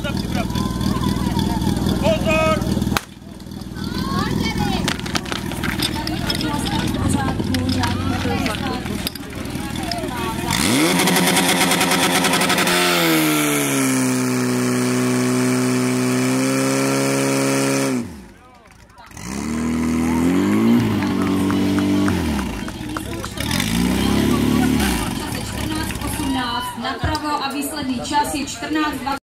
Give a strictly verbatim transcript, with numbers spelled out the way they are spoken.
se připravte. Pozor! Napravo a výsledný čas je čtrnáct dvacet.